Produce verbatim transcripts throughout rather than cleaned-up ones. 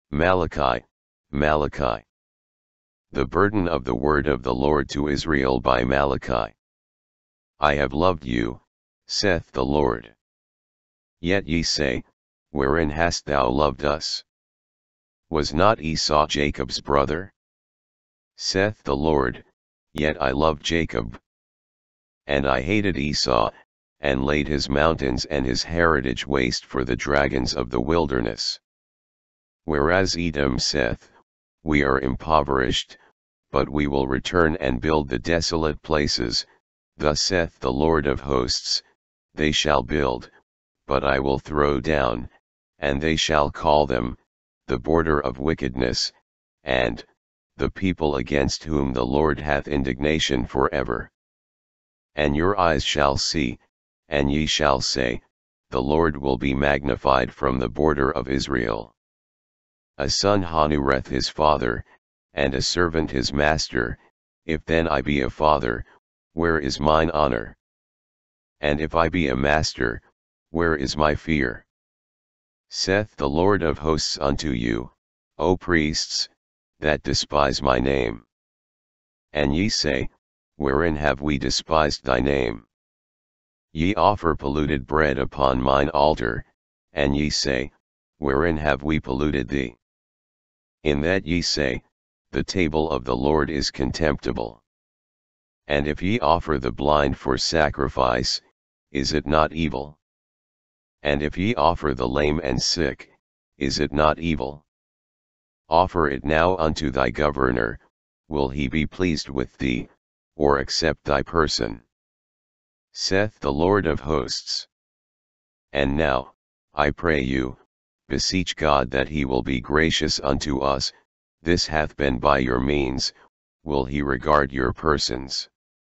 Malachi, Malachi. The burden of the word of the Lord to Israel by Malachi. I have loved you, saith the Lord. Yet ye say, wherein hast thou loved us? Was not Esau Jacob's brother? Saith the Lord, yet I loved Jacob. And I hated Esau, and laid his mountains and his heritage waste for the dragons of the wilderness. Whereas Edom saith, we are impoverished, but we will return and build the desolate places, thus saith the Lord of hosts, they shall build, but I will throw down, and they shall call them, the border of wickedness, and, the people against whom the Lord hath indignation for ever. And your eyes shall see, and ye shall say, the Lord will be magnified from the border of Israel. A son honoureth his father, and a servant his master. If then I be a father, where is mine honour? And if I be a master, where is my fear? Saith the Lord of hosts unto you, O priests, that despise my name. And ye say, wherein have we despised thy name? Ye offer polluted bread upon mine altar, and ye say, wherein have we polluted thee? In that ye say, the table of the Lord is contemptible. And if ye offer the blind for sacrifice, is it not evil? And if ye offer the lame and sick, is it not evil? Offer it now unto thy governor, will he be pleased with thee, or accept thy person? Saith the Lord of hosts. And now, I pray you, beseech God that he will be gracious unto us, this hath been by your means, will he regard your persons?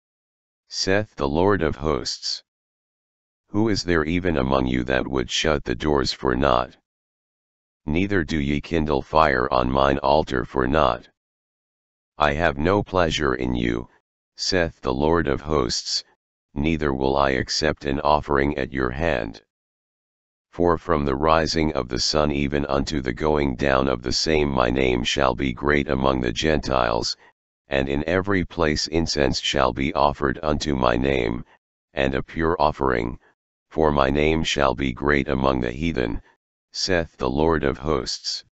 Saith the Lord of hosts. Who is there even among you that would shut the doors for naught? Neither do ye kindle fire on mine altar for naught. I have no pleasure in you, saith the Lord of hosts, neither will I accept an offering at your hand. For from the rising of the sun even unto the going down of the same my name shall be great among the Gentiles, and in every place incense shall be offered unto my name, and a pure offering, for my name shall be great among the heathen, saith the Lord of hosts.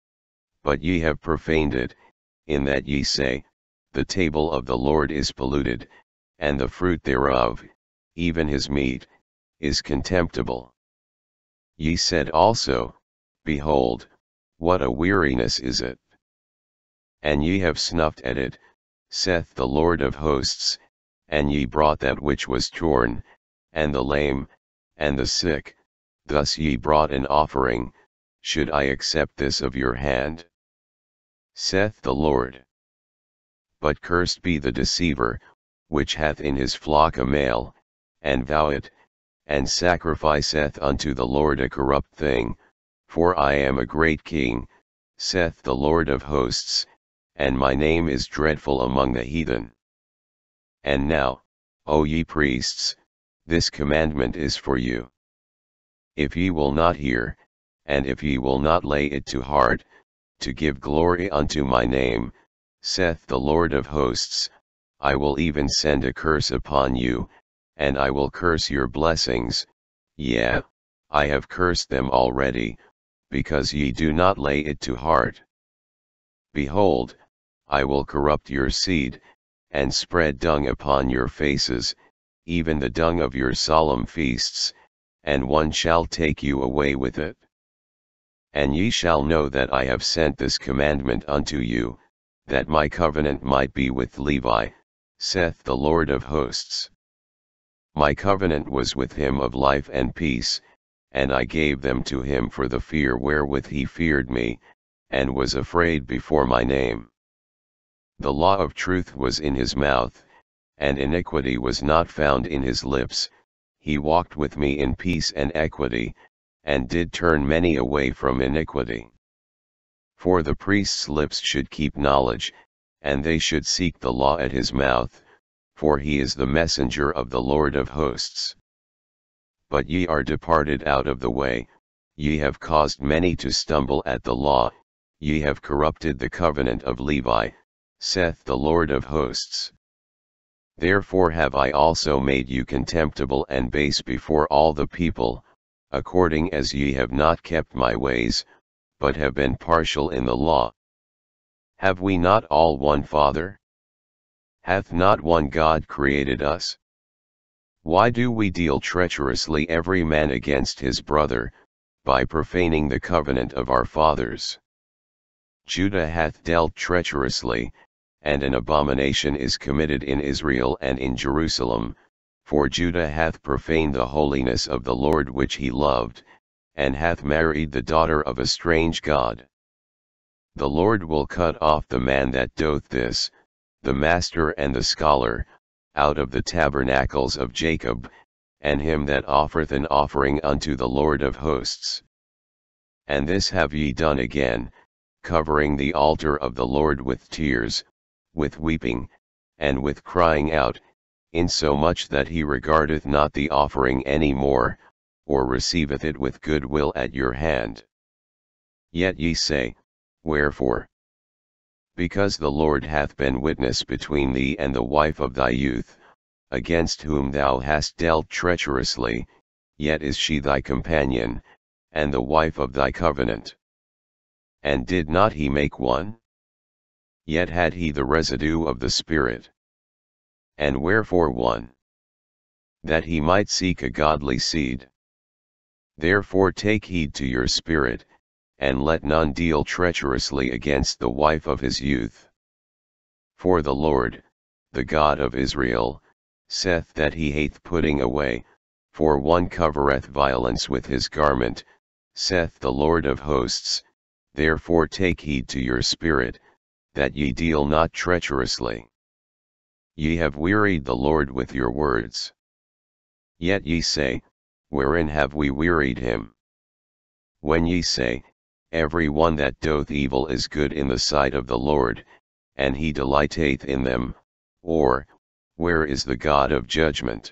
But ye have profaned it, in that ye say, the table of the Lord is polluted, and the fruit thereof, even his meat, is contemptible. Ye said also, behold, what a weariness is it! And ye have snuffed at it, saith the Lord of hosts, and ye brought that which was torn, and the lame, and the sick, thus ye brought an offering, should I accept this of your hand? Saith the Lord. But cursed be the deceiver, which hath in his flock a male, and vow it, and sacrificeth unto the Lord a corrupt thing, for I am a great king, saith the Lord of hosts, and my name is dreadful among the heathen. And now, O ye priests, this commandment is for you. If ye will not hear, and if ye will not lay it to heart, to give glory unto my name, saith the Lord of hosts, I will even send a curse upon you, and I will curse your blessings, yea, I have cursed them already, because ye do not lay it to heart. Behold, I will corrupt your seed, and spread dung upon your faces, even the dung of your solemn feasts, and one shall take you away with it. And ye shall know that I have sent this commandment unto you, that my covenant might be with Levi, saith the Lord of hosts. My covenant was with him of life and peace, and I gave them to him for the fear wherewith he feared me, and was afraid before my name. The law of truth was in his mouth, and iniquity was not found in his lips. He walked with me in peace and equity, and did turn many away from iniquity. For the priest's lips should keep knowledge, and they should seek the law at his mouth, for he is the messenger of the Lord of hosts. But ye are departed out of the way, ye have caused many to stumble at the law, ye have corrupted the covenant of Levi, saith the Lord of hosts. Therefore have I also made you contemptible and base before all the people, according as ye have not kept my ways, but have been partial in the law. Have we not all one Father? Hath not one God created us? Why do we deal treacherously every man against his brother, by profaning the covenant of our fathers? Judah hath dealt treacherously, and an abomination is committed in Israel and in Jerusalem, for Judah hath profaned the holiness of the Lord which he loved, and hath married the daughter of a strange god. The Lord will cut off the man that doth this, the master and the scholar, out of the tabernacles of Jacob, and him that offereth an offering unto the Lord of hosts. And this have ye done again, covering the altar of the Lord with tears, with weeping, and with crying out, insomuch that he regardeth not the offering any more, or receiveth it with good will at your hand. Yet ye say, Wherefore? Because the Lord hath been witness between thee and the wife of thy youth, against whom thou hast dealt treacherously, yet is she thy companion, and the wife of thy covenant. And did not he make one? Yet had he the residue of the Spirit. And wherefore one? That he might seek a godly seed. Therefore take heed to your spirit, and let none deal treacherously against the wife of his youth. For the Lord, the God of Israel, saith that he hateth putting away, for one covereth violence with his garment, saith the Lord of hosts. Therefore take heed to your spirit, that ye deal not treacherously. Ye have wearied the Lord with your words. Yet ye say, Wherein have we wearied him? When ye say, Every one that doth evil is good in the sight of the Lord, and he delighteth in them, or, Where is the God of judgment?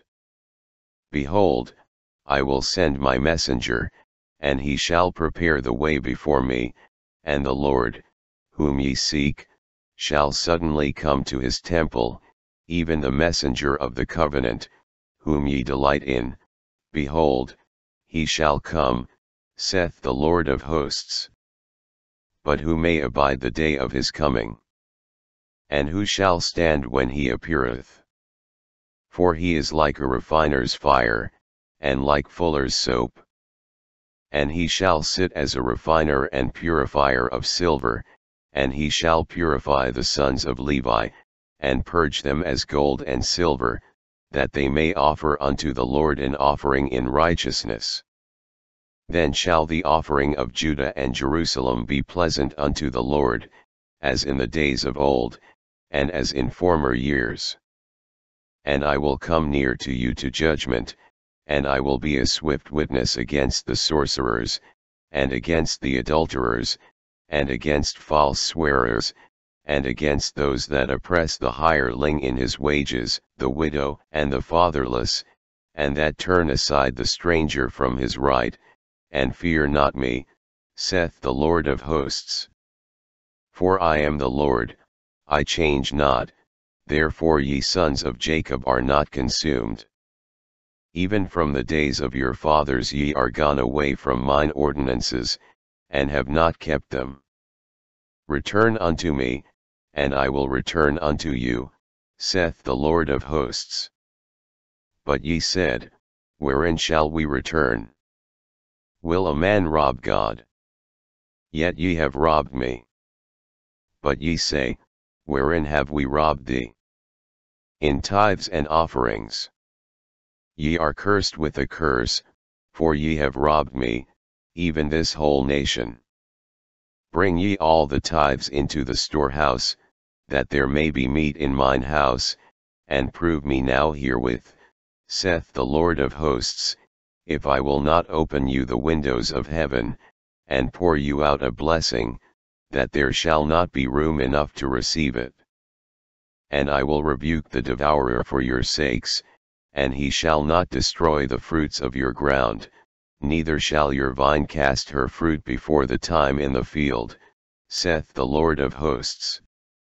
Behold, I will send my messenger, and he shall prepare the way before me, and the Lord, whom ye seek, shall suddenly come to his temple, even the messenger of the covenant, whom ye delight in. Behold, he shall come, saith the Lord of hosts. But who may abide the day of his coming? And who shall stand when he appeareth? For he is like a refiner's fire, and like fuller's soap. And he shall sit as a refiner and purifier of silver, and he shall purify the sons of Levi, and purge them as gold and silver, that they may offer unto the Lord an offering in righteousness. Then shall the offering of Judah and Jerusalem be pleasant unto the Lord, as in the days of old, and as in former years. And I will come near to you to judgment, and I will be a swift witness against the sorcerers, and against the adulterers, and against false swearers, and against those that oppress the hireling in his wages, the widow and the fatherless, and that turn aside the stranger from his right, and fear not me, saith the Lord of hosts. For I am the Lord, I change not, therefore ye sons of Jacob are not consumed. Even from the days of your fathers ye are gone away from mine ordinances, and have not kept them. Return unto me, and I will return unto you, saith the Lord of hosts. But ye said, Wherein shall we return? Will a man rob God? Yet ye have robbed me. But ye say, Wherein have we robbed thee? In tithes and offerings. Ye are cursed with a curse, for ye have robbed me, even this whole nation. Bring ye all the tithes into the storehouse, that there may be meat in mine house, and prove me now herewith, saith the Lord of hosts, if I will not open you the windows of heaven, and pour you out a blessing, that there shall not be room enough to receive it. And I will rebuke the devourer for your sakes, and he shall not destroy the fruits of your ground, neither shall your vine cast her fruit before the time in the field, saith the Lord of hosts.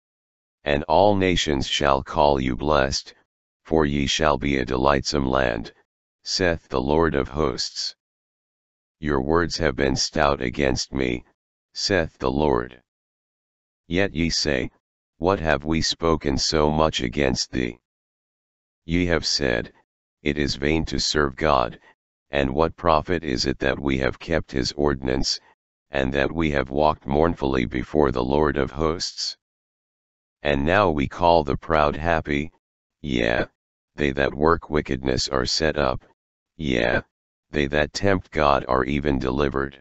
And all nations shall call you blessed, for ye shall be a delightsome land, saith the Lord of hosts. Your words have been stout against me, saith the Lord. Yet ye say, What have we spoken so much against thee? Ye have said, It is vain to serve God, and what profit is it that we have kept his ordinance, and that we have walked mournfully before the Lord of hosts? And now we call the proud happy, yea, they that work wickedness are set up, yea, they that tempt God are even delivered.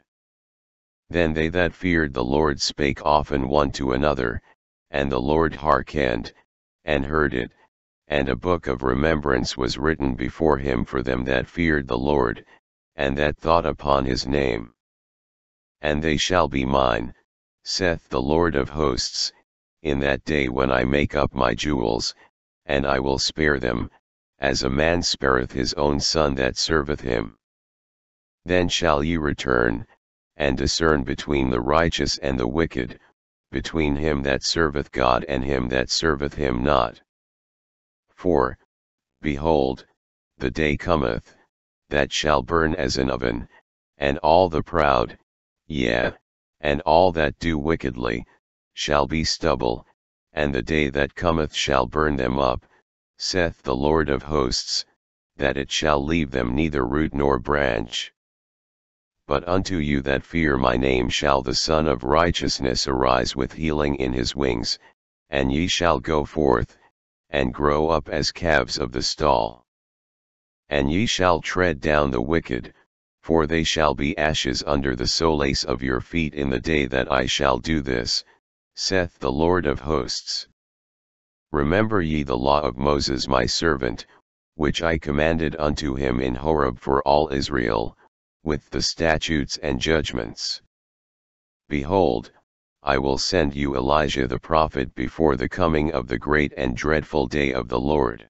Then they that feared the Lord spake often one to another, and the Lord hearkened, and heard it, and a book of remembrance was written before him for them that feared the Lord, and that thought upon his name. And they shall be mine, saith the Lord of hosts, in that day when I make up my jewels, and I will spare them, as a man spareth his own son that serveth him. Then shall ye return, and discern between the righteous and the wicked, between him that serveth God and him that serveth him not. For, behold, the day cometh, that shall burn as an oven, and all the proud, yea, and all that do wickedly, shall be stubble, and the day that cometh shall burn them up, saith the Lord of hosts, that it shall leave them neither root nor branch. But unto you that fear my name shall the Son of Righteousness arise with healing in his wings, and ye shall go forth, and grow up as calves of the stall. And ye shall tread down the wicked, for they shall be ashes under the soles of your feet in the day that I shall do this, saith the Lord of hosts. Remember ye the law of Moses my servant, which I commanded unto him in Horeb for all Israel, with the statutes and judgments. Behold, I will send you Elijah the prophet before the coming of the great and dreadful day of the Lord.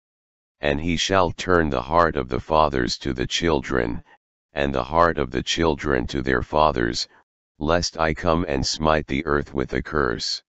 And he shall turn the heart of the fathers to the children, and the heart of the children to their fathers, lest I come and smite the earth with a curse.